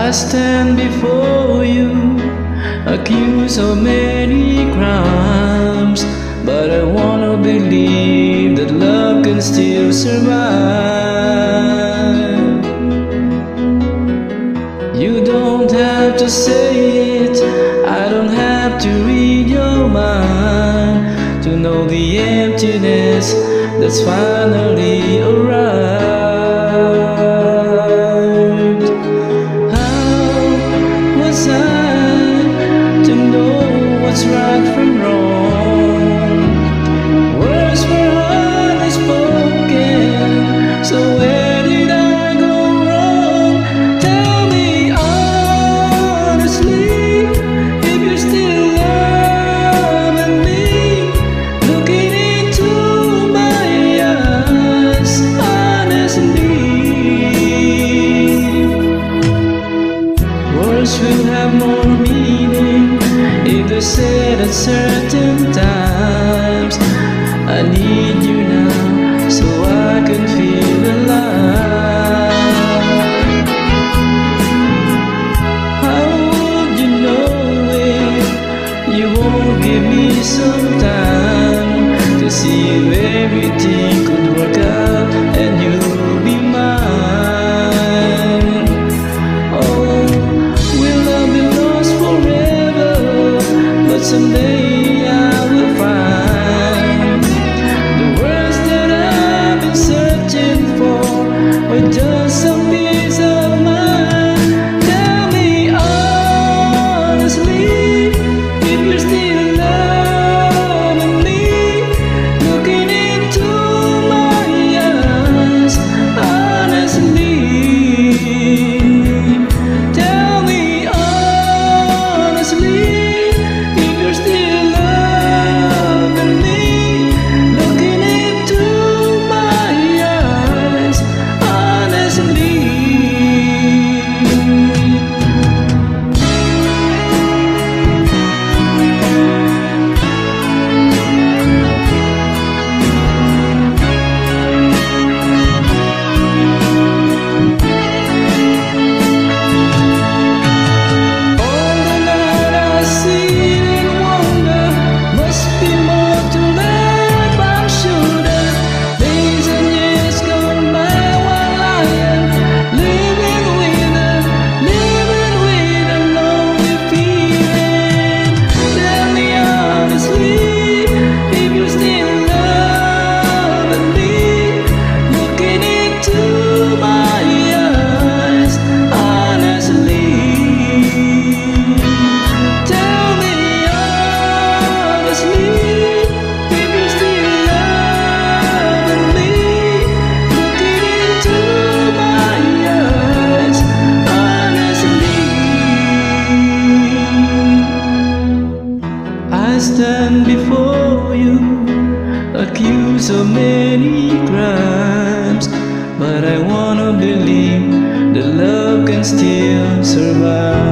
I stand before you, accused of many crimes, but I wanna believe that love can still survive. You don't have to say it, I don't have to read your mind to know the emptiness that's finally arrived. To know what's right from wrong, words were hardly spoken, so where did I go wrong? Tell me honestly, if you're still loving me, looking into my eyes honestly. Words will have more meaning if they're said at certain times. I need you now so I can feel alive. How would you know if you won't give me some time to see if everything could work out and you'll be mine? Oh, will love be lost forever? But someday I will find the words that I've been searching for, or just some peace of mind. Tell me honestly, if you're still loving me, looking into my eyes honestly. Tell me honestly, I stand before you, accused of many crimes, but I wanna believe that love can still survive.